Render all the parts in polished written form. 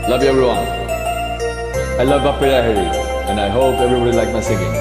Love you everyone. I love Bapira Harry, and I hope everybody like my singing.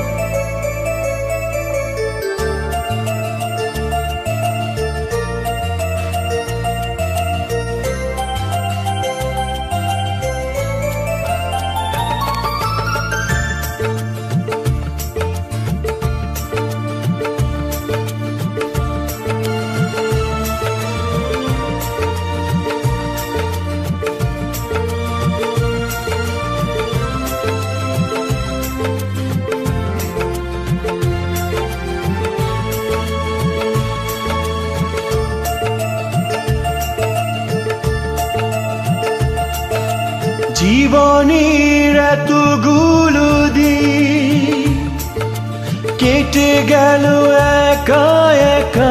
জীবনের এতগুলো দিন কেটে গেল একা একা,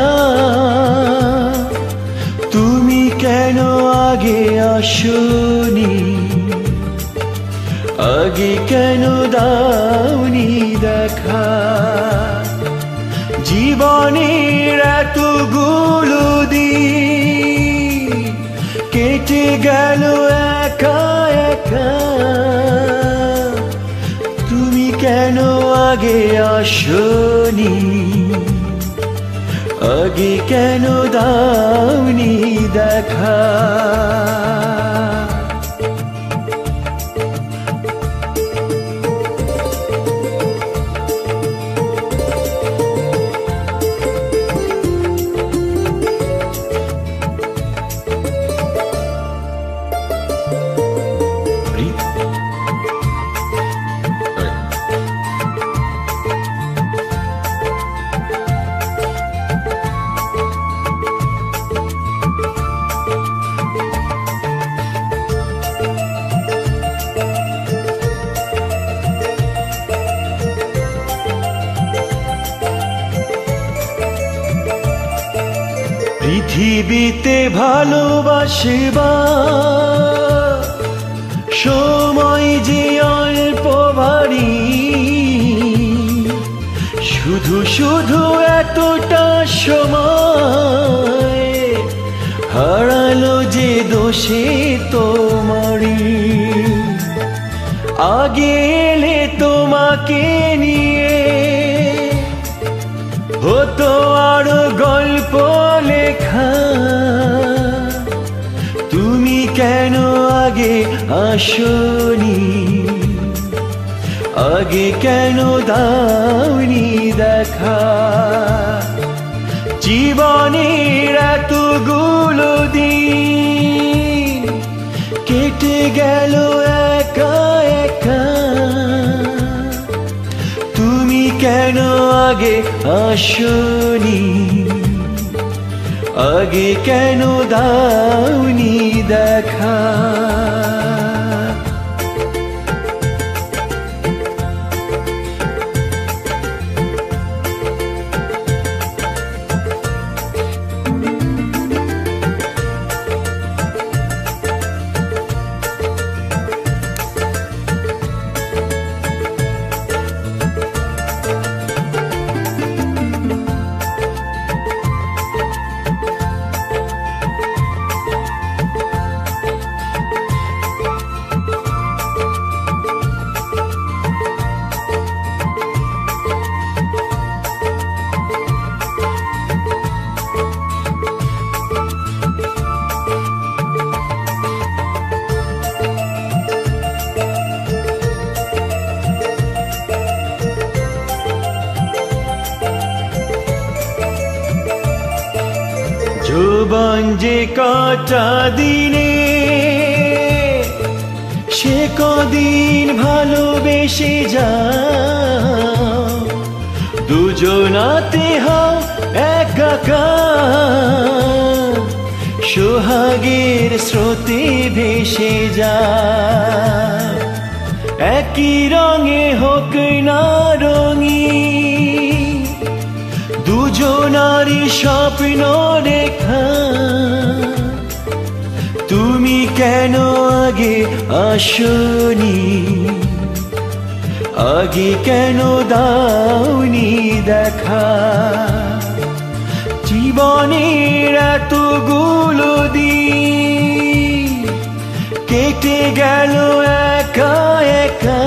তুমি কেন আগে আসোনি, আগে কেন দাওনি দেখা। জীবনের এতগুলো দিন কেটে গেল একা একা, তুমি কেন আগে আসোনি, আগে কেন দাওনি দেখা। পৃথিবীতে ভালোবাসবার সময় যে অল্প ভারী, শুধু শুধু এতটা সময় হারালো যে দোষে তোমারই। আগে এলে তোমাকে নিয়ে হতো আরো গল্প লেখা, তুমি কেন আগে আসোনি, আগে কেন দাওনি দেখা। জীবনের এতগুলো দিন কেটে গেল একা একা, তুমি কেন আগে আসোনি, আগে কেন দাওনি দেখা। যৌবন যে কটা দিনে সে কদিন ভালোবেসে যাও, দুজনাতে হও একাকার, সোহাগের স্রোতে ভেসে যায়। একই রঙে হোক না রঙিন, দুজনারই স্বপ্ন রেখা, তুমি কেন আগে আসোনি, আগে কেন দাওনি দেখা। জীবনের এতগুলো দিন কেটে কেটে গেল একা একা,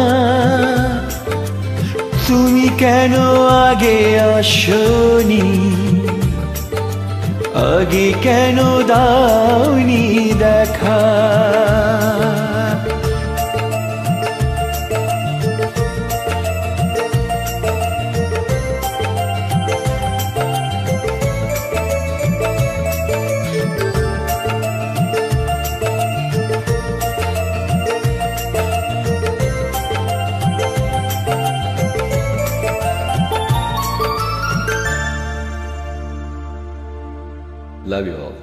তুমি কেন আগে আসনি, আগে কেন দাওনি দেখা। Love you all.